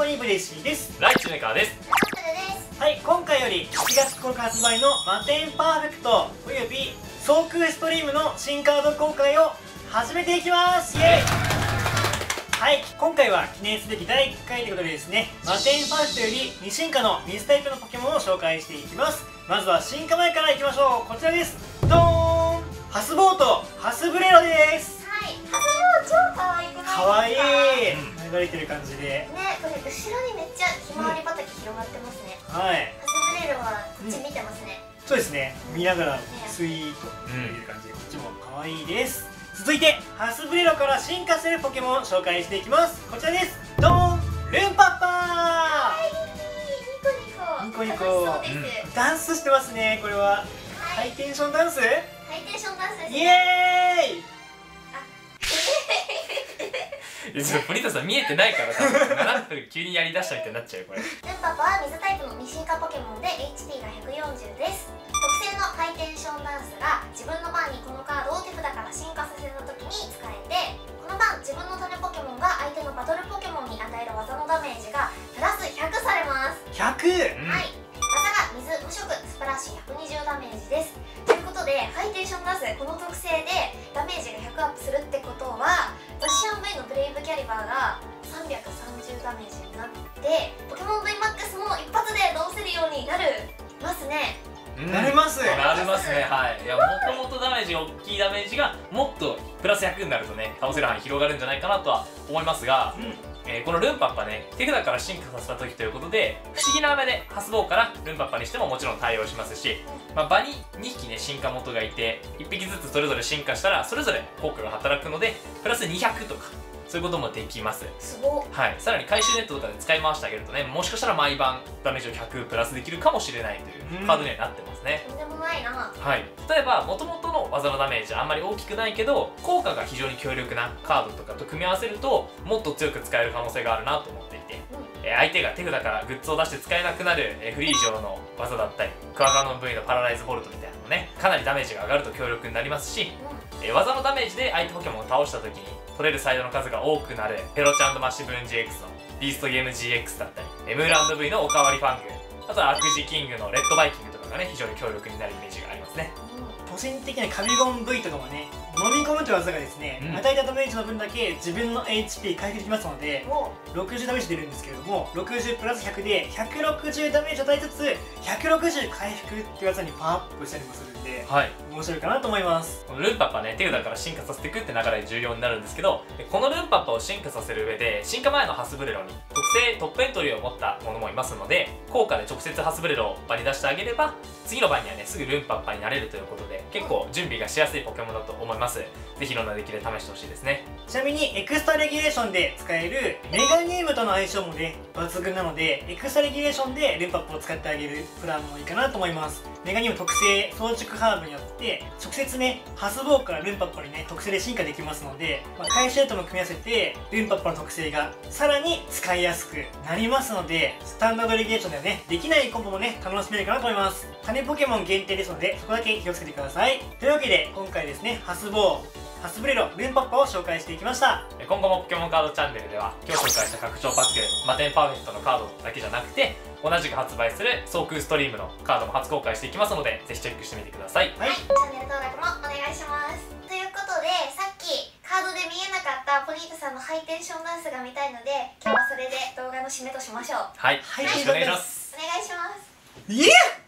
コにブレシーです。 ライチメーカーです。 はい、今回より7月9日発売のマテンパーフェクトおよびソークストリームの新カード公開を始めていきます。イエーイ。はい、今回は記念すべき第1回ということでですね、マテンパーフェクトより2進化の水タイプのポケモンを紹介していきます。まずは進化前からいきましょう。こちらです。ドーン。ハスボーとハスブレロです。 はい、ハスボー超可愛くないですか？ 可愛い。流れてる感じでね、これ後ろにめっちゃひまわり畑広がってますね。 はい、 ハスブレロはこっち見てますね。 そうですね、見ながらスイートという感じで、こっちも可愛いです。続いてハスブレロから進化するポケモンを紹介していきます。こちらです。ドーン。ルンパッパー。ニコニコ。楽しそうです。ダンスしてますね。これはハイテンションダンス。 ハイテンションダンスですね。 イエーイ。 ちょっとポリタさん見えてないから多分7分急にやりだしたみたいになっちゃうよこれ。 ルンパパは水タイプの未進化ポケモンで HP が140です。特性のハイテンションダンスが自分の番にこのカードを手札から進化させた時に使えて、この番自分の種ポケモンが相手のバトルポケモンに与える技のダメージがプラス100されます。 100。 はい、技が水無色スプラッシュ120ダメージです。ということでハイテンションダンスこの特性でダメージが100アップするってことは、ザシアン V のブレイブキャリバーが330ダメージになってポケモン VMAX も一発で倒せるようになるますね。 なります。 なりますね。はい。いや、もともとダメージが大きいダメージがもっとプラス100になるとね、倒せる範囲広がるんじゃないかなとは思いますが、このルンパッパね、手札から進化させた時ということで、不思議な目でハスボーからルンパッパにしてももちろん対応しますし、場に2匹ね進化元がいて1匹ずつそれぞれ進化したらそれぞれ効果が働くのでプラス200とかそういうこともできます。 すごっ。 はい、さらに回収ネットとかで使い回してあげるとね、もしかしたら毎晩ダメージを100プラスできるかもしれないというカードにはなってますね。 とんでもないな。 はい、例えば元々の技のダメージあんまり大きくないけど効果が非常に強力なカードとかと組み合わせるともっと強く使える可能性があるなと思っていて、相手が手札からグッズを出して使えなくなるフリー上の技だったりクワガノン V のパラライズボルトみたいなのもね、かなりダメージが上がると強力になりますし、技のダメージで相手ポケモンを倒した時に取れるサイドの数が多くなるペロチャンマッシブーン GX のビーストゲーム GX だったりムーランド V のおかわりファング、あとは悪事キングのレッドバイキングとかがね非常に強力になるイメージがありますね。 個人的にはカビゴン V とかもね、飲み込むという技がですね、与えたダメージの分だけ自分の HP 回復できますので、60ダメージ出るんですけれども、60プラス100で160ダメージ与えつつ160回復っていう技にパワーアップしたりもするんで、面白いかなと思います。 このルンパッパね、手札から進化させていくって流れ重要になるんですけど、このルンパッパを進化させる上で進化前のハスブレロに特性トップエントリーを持ったものもいますので、効果で直接ハスブレロを場に出してあげれば次の場にはねすぐルンパッパになれるということで、結構準備がしやすいポケモンだと思います。ぜひいろんな出来で試してほしいですね。 ちなみにエクストラレギュレーションで使えるメガニウムとの相性もね抜群なので、エクストラレギュレーションでルンパップを使ってあげるプランもいいかなと思います。メガニウム特性装熟ハーブによって直接ねハスボーからルンパッパにね特性で進化できますので、回収とも組み合わせてルンパッパの特性がさらに使いやすくなりますので、スタンダードレギュレーションではねできないコンボもね楽しめるかなと思います。種ポケモン限定ですのでそこだけ気をつけてください。というわけで今回ですね、ハスボーハスブレロルンパッパを紹介していきました。 今後もポケモンカードチャンネルでは今日紹介した拡張パックマテンパーフェクトのカードだけじゃなくて同じく発売するソークストリームのカードも初公開していきますので、ぜひチェックしてみてください。 はい、チャンネル登録もお願いします。ということでさっきカードで見えなかったポニータさんのハイテンションダンスが見たいので、今日はそれで動画の締めとしましょう。 はい、よろしくお願いします。 お願いします。 イエー